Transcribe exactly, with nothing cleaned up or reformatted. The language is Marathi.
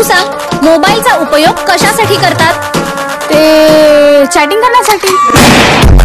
सांग, मोबाईलचा उपयोग कशासाठी करतात? ते चॅटिंग करण्यासाठी.